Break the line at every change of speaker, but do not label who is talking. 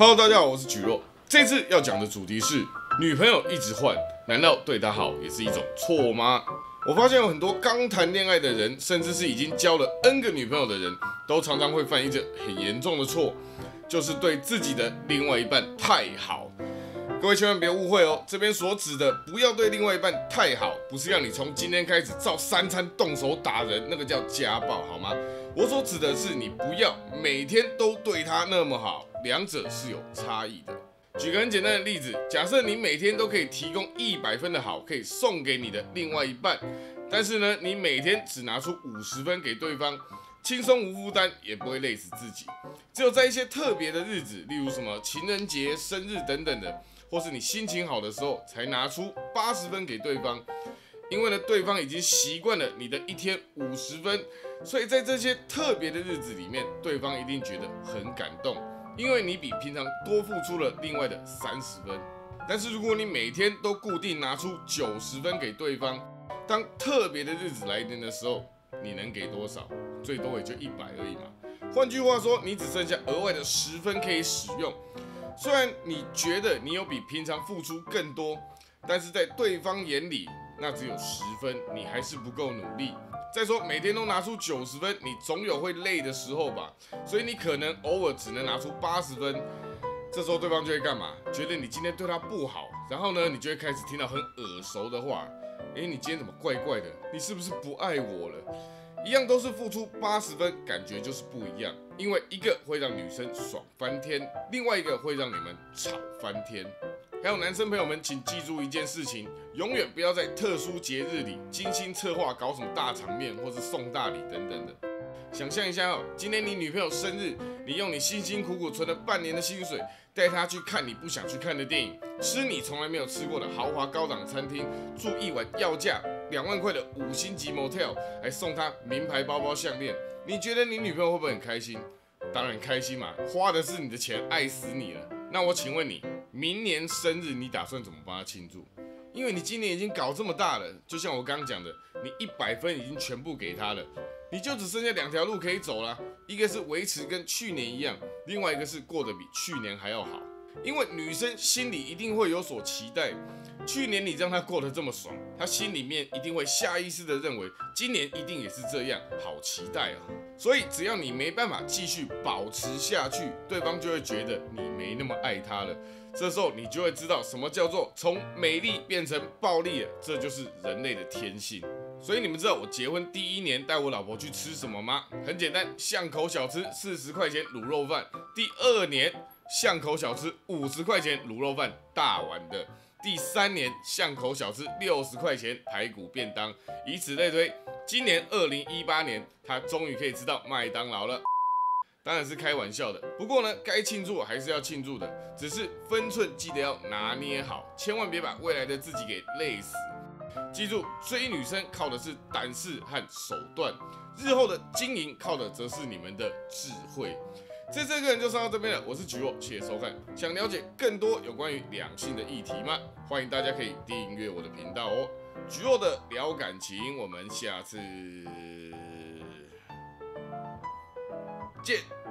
Hello， 大家好，我是举若。这次要讲的主题是女朋友一直换，难道对她好也是一种错吗？我发现有很多刚谈恋爱的人，甚至是已经交了 N 个女朋友的人，都常常会犯一个很严重的错，就是对自己的另外一半太好。各位千万别误会哦，这边所指的不要对另外一半太好，不是让你从今天开始照3餐动手打人，那个叫家暴，好吗？我所指的是你不要每天都对他那么好，两者是有差异的。举个很简单的例子，假设你每天都可以提供100分的好，可以送给你的另外一半，但是呢，你每天只拿出50分给对方，轻松无负担，也不会累死自己。只有在一些特别的日子，例如什么情人节、生日等等的，或是你心情好的时候，才拿出80分给对方。因为呢，对方已经习惯了你的一天50分，所以在这些特别的日子里面，对方一定觉得很感动，因为你比平常多付出了另外的30分。但是如果你每天都固定拿出90分给对方，当特别的日子来临的时候，你能给多少？最多也就100而已嘛。换句话说，你只剩下额外的10分可以使用。虽然你觉得你有比平常付出更多，但是在对方眼里，那只有10分，你还是不够努力。再说每天都拿出90分，你总有会累的时候吧，所以你可能偶尔只能拿出80分。这时候对方就会干嘛？觉得你今天对他不好，然后呢，你就会开始听到很耳熟的话，你今天怎么怪怪的？你是不是不爱我了？一样都是付出80分，感觉就是不一样，因为一个会让女生爽翻天，另外一个会让你们吵翻天。还有男生朋友们，请记住一件事情，永远不要在特殊节日里精心策划搞什么大场面，或是送大礼等等的。想象一下哦，今天你女朋友生日，你用你辛辛苦苦存了半年的薪水，带她去看你不想去看的电影，吃你从来没有吃过的豪华高档餐厅，住一晚要价2万块的5星级 motel， 还送她名牌包包项链。你觉得你女朋友会不会很开心？当然开心嘛，花的是你的钱，爱死你了。那我请问你，明年生日你打算怎么帮她庆祝？因为你今年已经搞这么大了，就像我刚刚讲的，你100分已经全部给她了，你就只剩下2条路可以走了，一个是维持跟去年一样，另外一个是过得比去年还要好。因为女生心里一定会有所期待，去年你让她过得这么爽，她心里面一定会下意识的认为今年一定也是这样，好期待哦。所以只要你没办法继续保持下去，对方就会觉得你没那么爱她了。这时候你就会知道什么叫做从美丽变成暴力了，这就是人类的天性。所以你们知道我结婚第1年带我老婆去吃什么吗？很简单，巷口小吃40块钱卤肉饭。第2年，巷口小吃50块钱卤肉饭大碗的。第3年，巷口小吃60块钱排骨便当，以此类推。今年2018年，他终于可以吃到麦当劳了。当然是开玩笑的，不过呢，该庆祝还是要庆祝的，只是分寸记得要拿捏好，千万别把未来的自己给累死。记住，追女生靠的是胆识和手段，日后的经营靠的则是你们的智慧。这个人就上到这边了，我是举若，谢谢收看。想了解更多有关于两性的议题吗？欢迎大家可以订阅我的频道哦。举若的聊感情，我们下次见。